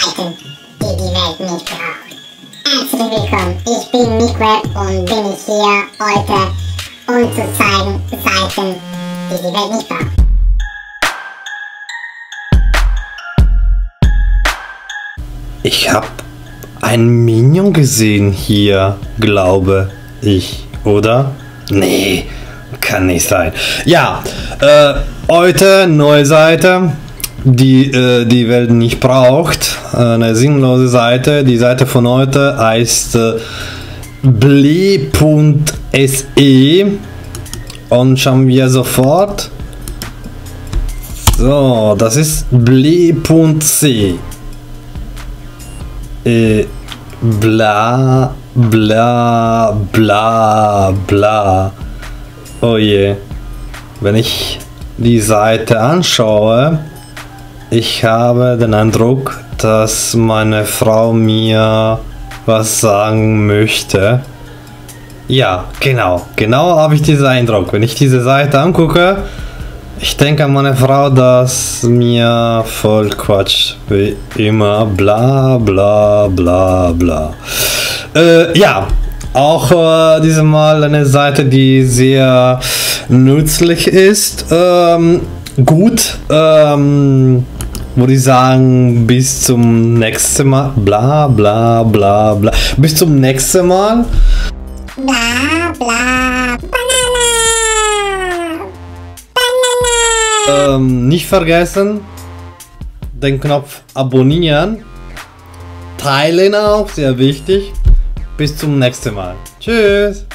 Seiten, die die Welt nicht braucht. Herzlich willkommen, ich bin Miguel und bin hier heute, um zu zeigen Seiten, die die Welt nicht braucht. Ich habe einen Minion gesehen hier, glaube ich, oder? Nee, kann nicht sein. Ja, heute neue Seite, die die Welt nicht braucht. Eine sinnlose Seite. Die Seite von heute heißt ble.se und schauen wir sofort. So, das ist ble.se. Bla bla bla bla. Oh je. Wenn ich die Seite anschaue, ich habe den Eindruck, dass meine Frau mir was sagen möchte. Ja, genau habe ich diesen Eindruck. Wenn ich diese Seite angucke, ich denke an meine Frau, dass mir voll Quatsch, wie immer, bla bla bla bla. Ja, auch dieses Mal eine Seite, die sehr nützlich ist. Gut, würde ich sagen, bis zum nächsten Mal. Bla bla bla bla. Bis zum nächsten Mal. Bla bla Banana. Nicht vergessen, den Knopf abonnieren, teilen auch, sehr wichtig. Bis zum nächsten Mal. Tschüss.